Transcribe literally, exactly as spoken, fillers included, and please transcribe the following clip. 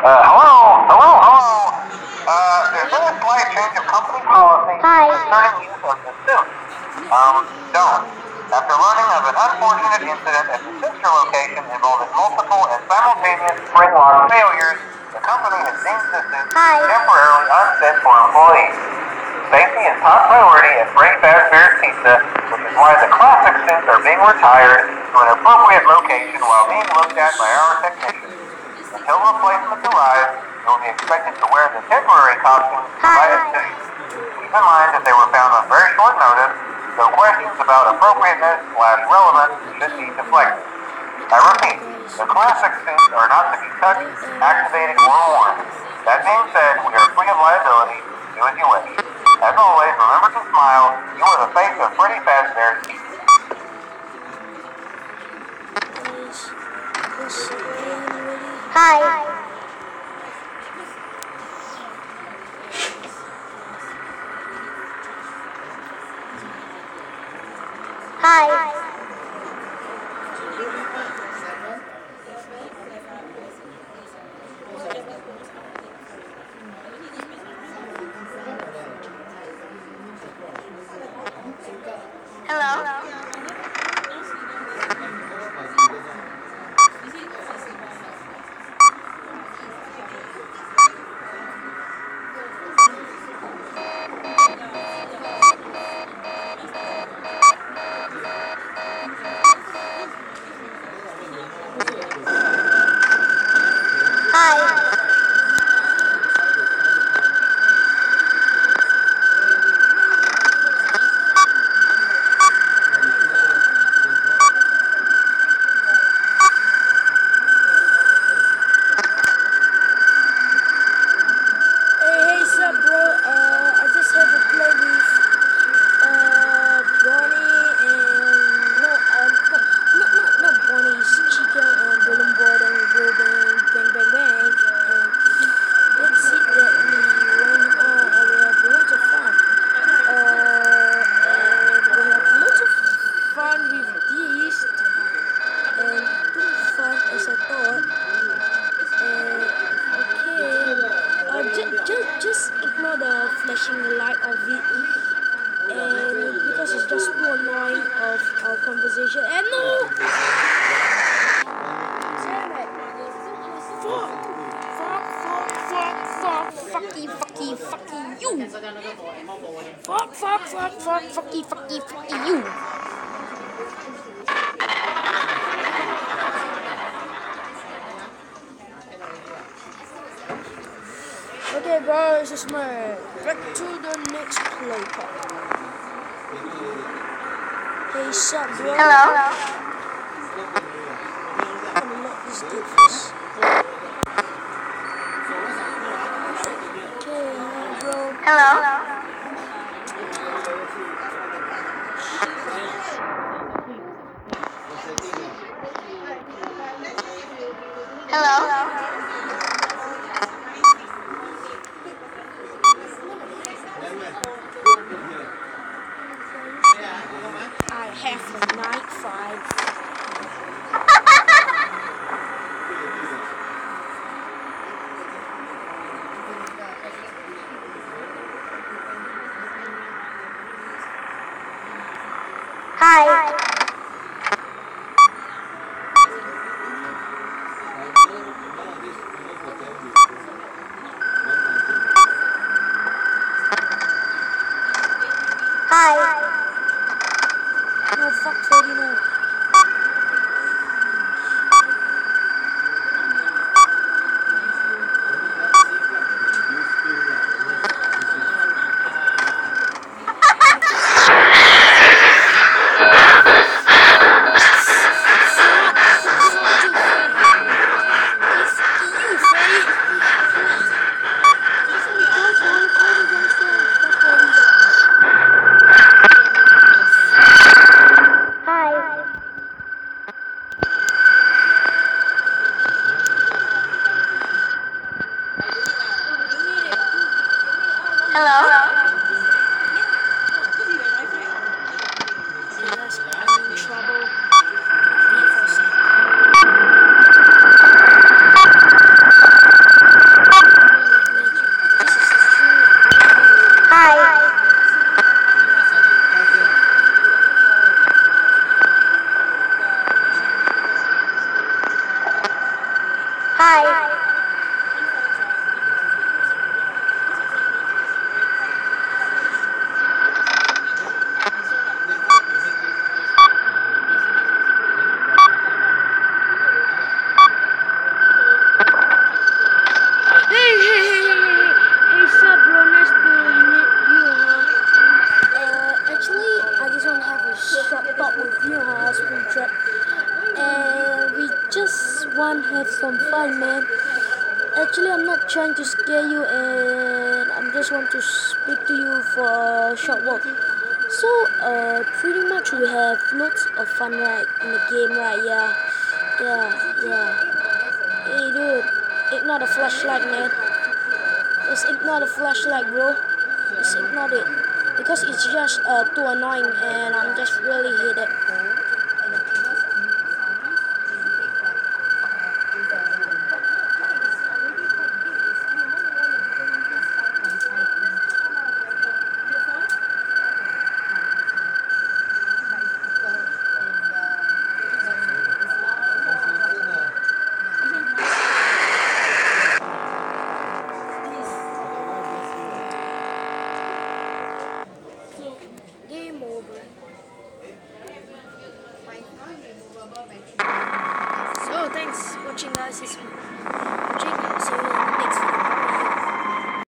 Uh, hello, hello, hello. Uh, there's been a slight change of company policy Hi. concerning use of the suit. Um, don't. After learning of an unfortunate incident at the sister location involving multiple and simultaneous spring lock failures, the company has deemed the suit Hi. temporarily unfit for employees. Safety is top priority at Great Fazbear's Pizza, which is why the classic suits are being retired to an appropriate location while being looked at by our technicians. Until replacements arrive, you will be expected to wear the temporary costumes provided to you. Keep in mind that they were found on very short notice, so questions about appropriateness slash relevance should be deflected. I repeat, the classic suits are not to be touched, activated, or worn. That being said, we are free of liability. Do as you wish. As always, remember to smile. You are the face of Freddy Fazbear's Pizza. Hi. Hi. Hello. Hi. Hey, sup, bro? Uh, I just have a play with uh Bonnie and no, um, no, no, not not Bonnie. It's Chica and Golden Boy and Golden Bang Bang Bang. And that's it. That we went on and we have lots of fun. Uh, and we have lots of fun with this and too fun as I thought. And okay, uh, ju- ju- just ignore the flashing light of it, and because it's just too annoying of our conversation. And no, damn it, fuck, fuck, fuck, fuck, fuck, fucky, fucky, fucky you, fuck, fuck, fuck, fuck, fucky, fucky, fucky you. Okay, guys, it's my back to the next play part. Hey, sup, bro? Hello. I'm gonna lock this gate first. Okay, hi, bro. Hello. Hello. I have a night five. Hi. Hi. No, fuck Freddy, no. Hi. Hello. Yes, I'm in trouble. Wait for a sec. Hi. Hey, hey, hey, hey, hey, hey, sup, bro? Nice to meet you, huh? Uh, actually, I just want to have a short talk with you, huh, Springtrap. And we just want to have some fun, man. Actually, I'm not trying to scare you, and I just want to speak to you for a short walk. So, uh, pretty much we have lots of fun, right, in the game, right? Yeah, yeah, yeah. Hey, dude, ignore the flashlight, man. Just ignore the flashlight, bro. Just ignore it. Because it's just uh, too annoying and I'm just really hate it. Game over. So thanks for watching, guys. It's Jake